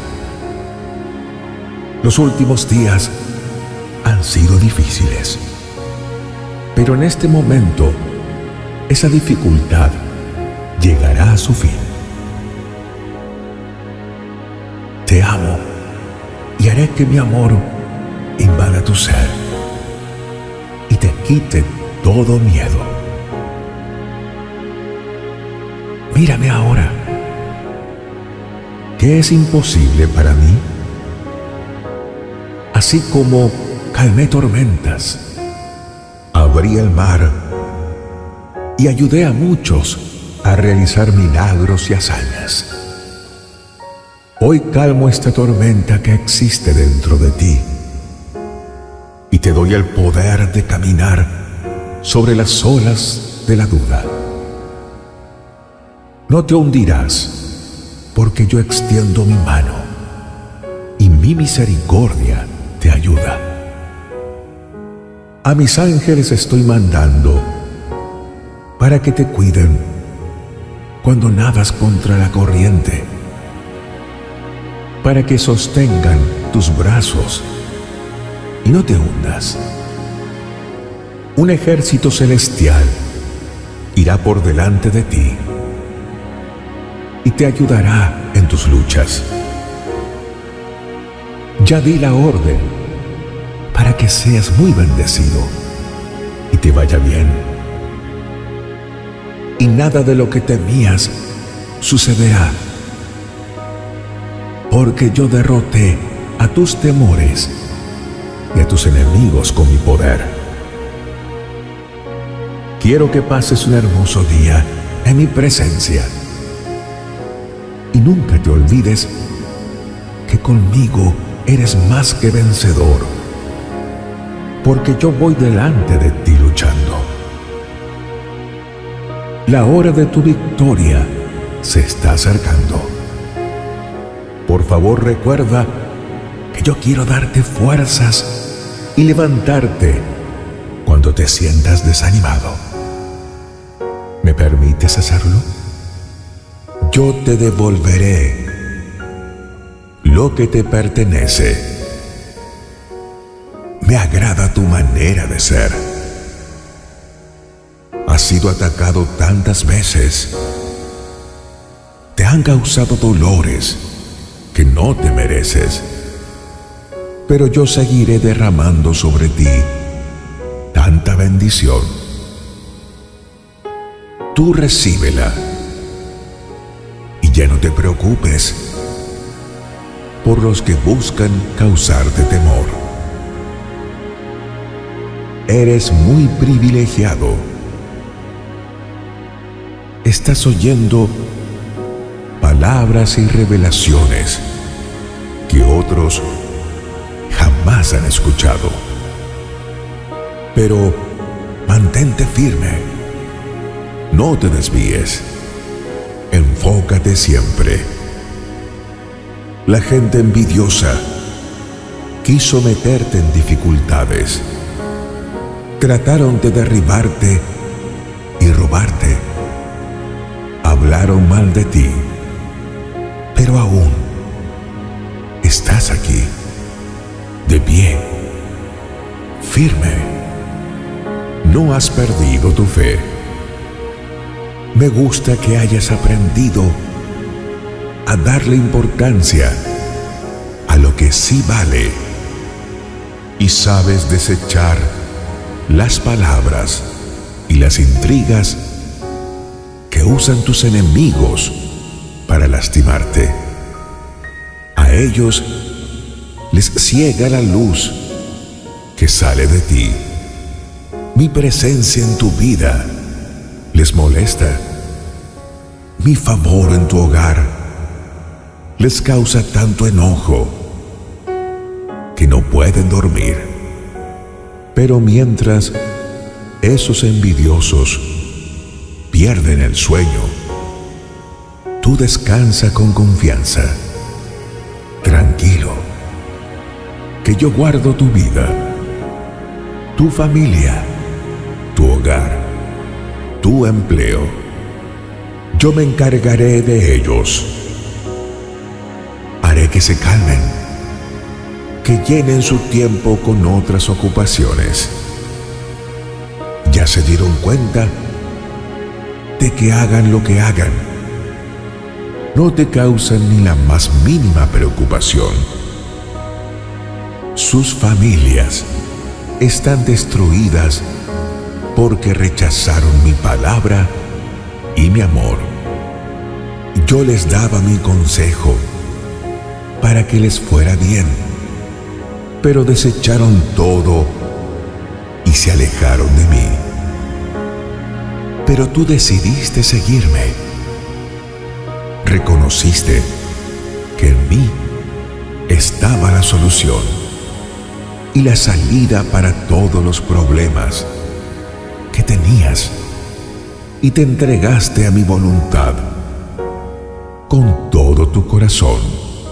Los últimos días han sido difíciles, pero en este momento esa dificultad llegará a su fin. Te amo y haré que mi amor invada tu ser y te quite todo miedo. Mírame ahora. ¿Qué es imposible para mí? Así como calmé tormentas, abrí el mar y ayudé a muchos a realizar milagros y hazañas. Hoy calmo esta tormenta que existe dentro de ti y te doy el poder de caminar sobre las olas de la duda. No te hundirás, porque yo extiendo mi mano y mi misericordia te ayuda. A mis ángeles estoy mandando para que te cuiden cuando nadas contra la corriente, para que sostengan tus brazos y no te hundas. Un ejército celestial irá por delante de ti y te ayudará en tus luchas. Ya di la orden para que seas muy bendecido y te vaya bien. Y nada de lo que temías sucederá, porque yo derroté a tus temores y a tus enemigos con mi poder. Quiero que pases un hermoso día en mi presencia y nunca te olvides que conmigo eres más que vencedor, porque yo voy delante de ti luchando. La hora de tu victoria se está acercando. Por favor, recuerda que yo quiero darte fuerzas y levantarte cuando te sientas desanimado. ¿Me permites hacerlo? Yo te devolveré lo que te pertenece. Me agrada tu manera de ser. Has sido atacado tantas veces. Te han causado dolores que no te mereces. Pero yo seguiré derramando sobre ti tanta bendición. Tú recíbela y ya no te preocupes por los que buscan causarte temor. Eres muy privilegiado. Estás oyendo palabras y revelaciones que otros jamás han escuchado. Pero mantente firme. No te desvíes. Enfócate siempre. La gente envidiosa quiso meterte en dificultades. Trataron de derribarte y robarte. Hablaron mal de ti, pero aún estás aquí, de pie, firme. No has perdido tu fe. Me gusta que hayas aprendido a darle importancia a lo que sí vale y sabes desechar las palabras y las intrigas que usan tus enemigos para lastimarte. A ellos les ciega la luz que sale de ti. Mi presencia en tu vida les molesta. Mi favor en tu hogar les causa tanto enojo que no pueden dormir. Pero mientras esos envidiosos pierden el sueño, tú descansa con confianza, tranquilo, que yo guardo tu vida, tu familia, tu hogar, tu empleo. Yo me encargaré de ellos. Haré que se calmen, que llenen su tiempo con otras ocupaciones. Ya se dieron cuenta de que hagan lo que hagan, no te causan ni la más mínima preocupación. Sus familias están destruidas porque rechazaron mi palabra y mi amor. Yo les daba mi consejo para que les fuera bien, pero desecharon todo y se alejaron de mí. Pero tú decidiste seguirme. Reconociste que en mí estaba la solución y la salida para todos los problemas que tenías, y te entregaste a mi voluntad con todo tu corazón.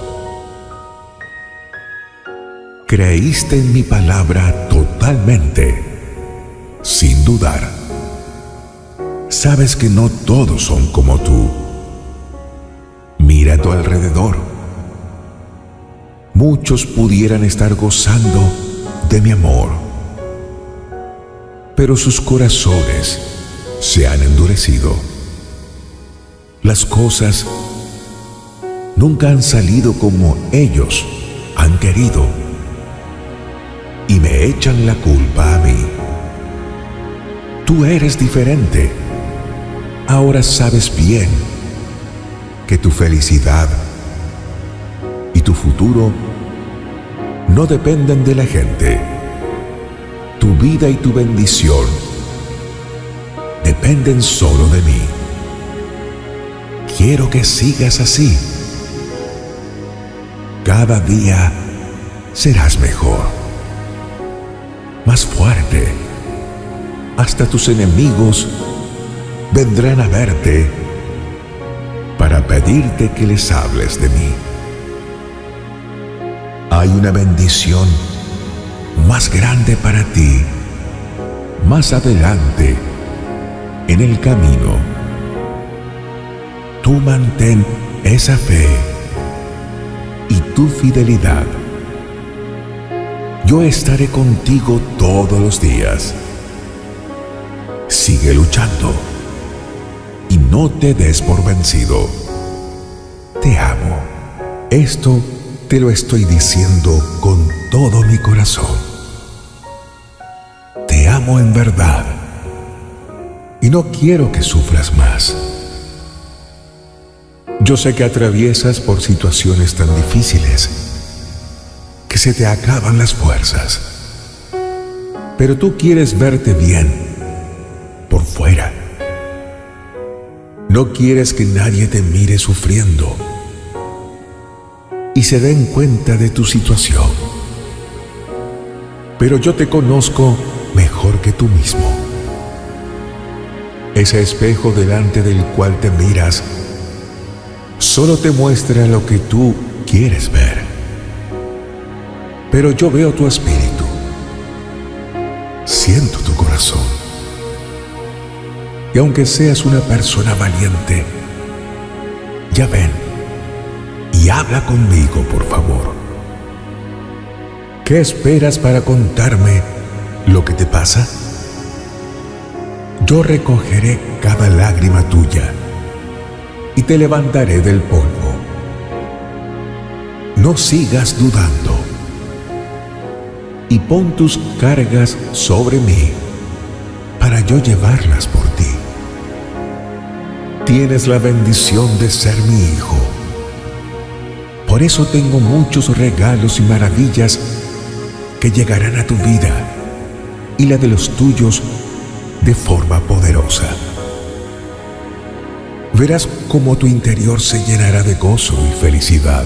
Creíste en mi palabra totalmente, sin dudar. Sabes que no todos son como tú. Mira a tu alrededor. Muchos pudieran estar gozando de mi amor, pero sus corazones se han endurecido. Las cosas nunca han salido como ellos han querido y me echan la culpa a mí. Tú eres diferente. Ahora sabes bien que tu felicidad y tu futuro no dependen de la gente. Tu vida y tu bendición dependen solo de mí. Quiero que sigas así. Cada día serás mejor, más fuerte. Hasta tus enemigos vendrán a verte para pedirte que les hables de mí. Hay una bendición más grande para ti, más adelante en el camino. Tú mantén esa fe y tu fidelidad. Yo estaré contigo todos los días. Sigue luchando y no te des por vencido. Te amo. Esto te lo estoy diciendo con todo mi corazón. Te amo en verdad y no quiero que sufras más. Yo sé que atraviesas por situaciones tan difíciles que se te acaban las fuerzas, pero tú quieres verte bien por fuera. No quieres que nadie te mire sufriendo y se den cuenta de tu situación. Pero yo te conozco mejor que tú mismo. Ese espejo delante del cual te miras solo te muestra lo que tú quieres ver. Pero yo veo tu espíritu, siento tu corazón. Y aunque seas una persona valiente, ya ven y habla conmigo, por favor. ¿Qué esperas para contarme lo que te pasa? Yo recogeré cada lágrima tuya y te levantaré del polvo. no sigas dudando y pon tus cargas sobre mí para yo llevarlas por ti. Tienes la bendición de ser mi hijo. Por eso tengo muchos regalos y maravillas que llegarán a tu vida y la de los tuyos de forma poderosa. Verás cómo tu interior se llenará de gozo y felicidad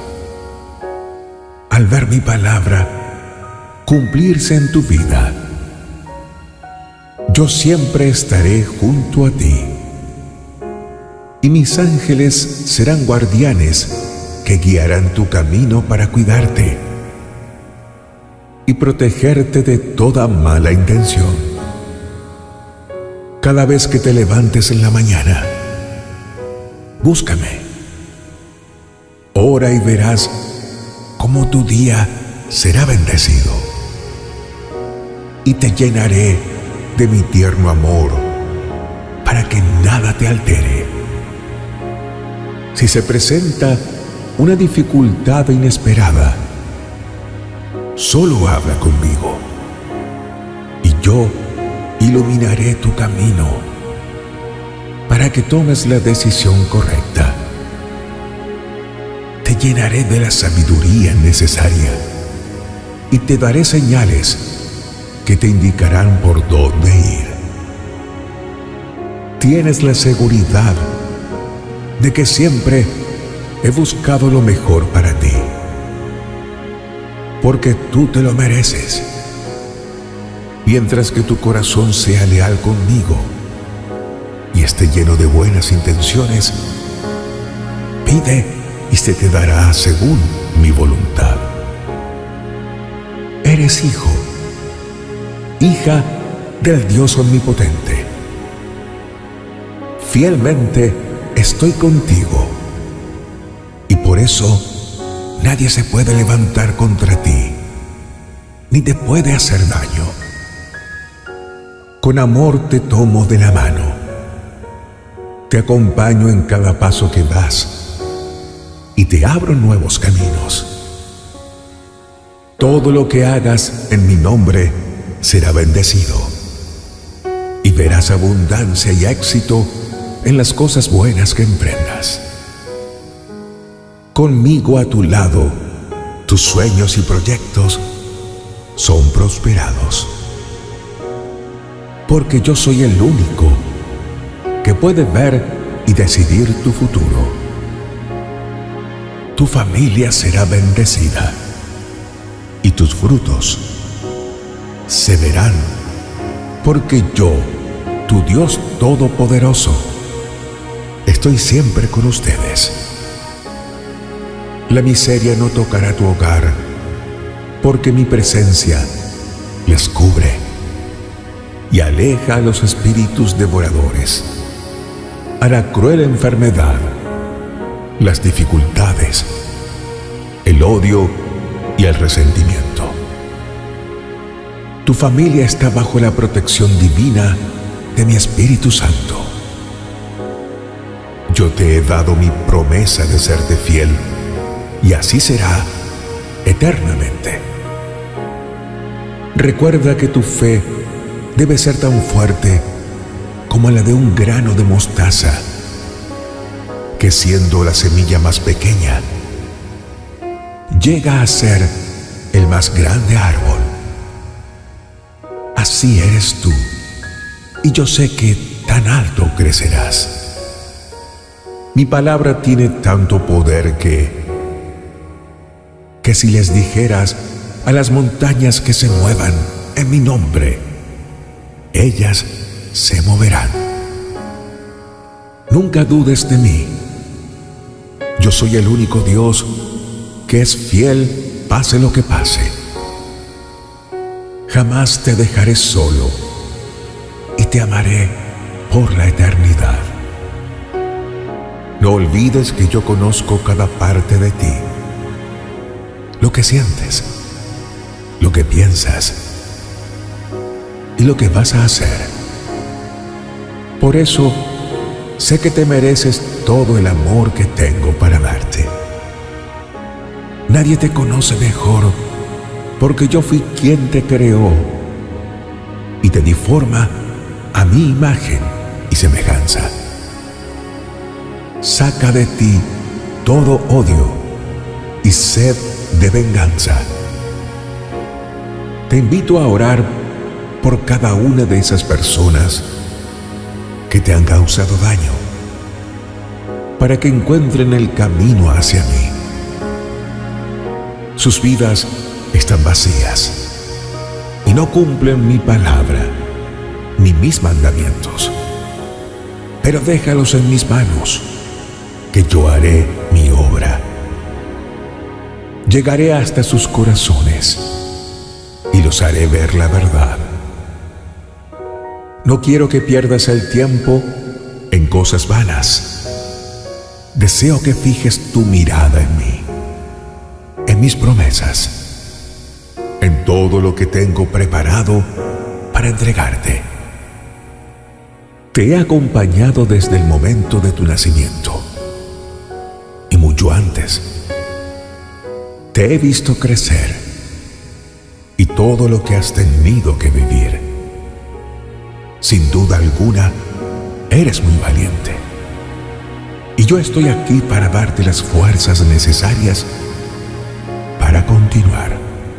al ver mi palabra cumplirse en tu vida. Yo siempre estaré junto a ti, y mis ángeles serán guardianes que guiarán tu camino para cuidarte y protegerte de toda mala intención. Cada vez que te levantes en la mañana, búscame. Ora y verás cómo tu día será bendecido, y te llenaré de mi tierno amor para que nada te altere. Si se presenta una dificultad inesperada, solo habla conmigo y yo iluminaré tu camino para que tomes la decisión correcta. Te llenaré de la sabiduría necesaria y te daré señales que te indicarán por dónde ir. Tienes la seguridad de que siempre he buscado lo mejor para ti, porque tú te lo mereces. Mientras que tu corazón sea leal conmigo y esté lleno de buenas intenciones, pide y se te dará según mi voluntad. Eres hijo, hija del Dios omnipotente. Fielmente estoy contigo, y por eso nadie se puede levantar contra ti, ni te puede hacer daño. Con amor te tomo de la mano, te acompaño en cada paso que das, y te abro nuevos caminos. Todo lo que hagas en mi nombre será bendecido, y verás abundancia y éxito en las cosas buenas que emprendas. Conmigo a tu lado, tus sueños y proyectos son prosperados, porque yo soy el único que puede ver y decidir tu futuro. Tu familia será bendecida y tus frutos se verán, porque yo, tu Dios Todopoderoso, estoy siempre con ustedes. La miseria no tocará tu hogar, porque mi presencia les cubre y aleja a los espíritus devoradores, a la cruel enfermedad, las dificultades, el odio y el resentimiento. Tu familia está bajo la protección divina de mi Espíritu Santo. Yo te he dado mi promesa de serte fiel, y así será eternamente. Recuerda que tu fe debe ser tan fuerte como la de un grano de mostaza, que siendo la semilla más pequeña, llega a ser el más grande árbol. Así eres tú, y yo sé que tan alto crecerás. Mi palabra tiene tanto poder que, que si les dijeras a las montañas que se muevan en mi nombre, ellas se moverán. Nunca dudes de mí. Yo soy el único Dios que es fiel, pase lo que pase. Jamás te dejaré solo y te amaré por la eternidad. No olvides que yo conozco cada parte de ti, lo que sientes, lo que piensas y lo que vas a hacer. Por eso sé que te mereces todo el amor que tengo para darte. Nadie te conoce mejor, porque yo fui quien te creó y te di forma a mi imagen y semejanza. Saca de ti todo odio y sed de venganza. Te invito a orar por cada una de esas personas que te han causado daño, para que encuentren el camino hacia mí. Sus vidas están vacías y no cumplen mi palabra ni mis mandamientos, pero déjalos en mis manos, que yo haré mi obra. Llegaré hasta sus corazones y los haré ver la verdad. No quiero que pierdas el tiempo en cosas vanas. Deseo que fijes tu mirada en mí, en mis promesas, en todo lo que tengo preparado para entregarte. Te he acompañado desde el momento de tu nacimiento y mucho antes. Te he visto crecer y todo lo que has tenido que vivir. Sin duda alguna, eres muy valiente. Y yo estoy aquí para darte las fuerzas necesarias para continuar.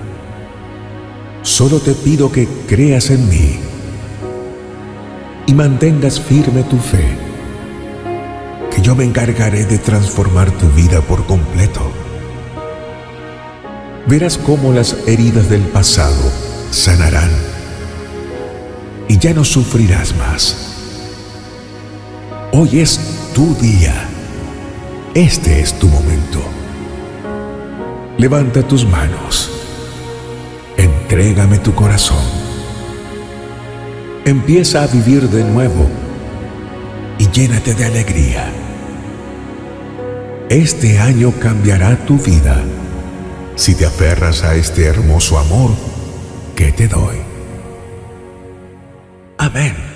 Solo te pido que creas en mí y mantengas firme tu fe, que yo me encargaré de transformar tu vida por completo. Verás cómo las heridas del pasado sanarán y ya no sufrirás más. Hoy es tu día. Este es tu momento. Levanta tus manos. Entrégame tu corazón. Empieza a vivir de nuevo y llénate de alegría. Este año cambiará tu vida si te aferras a este hermoso amor que te doy. Amén.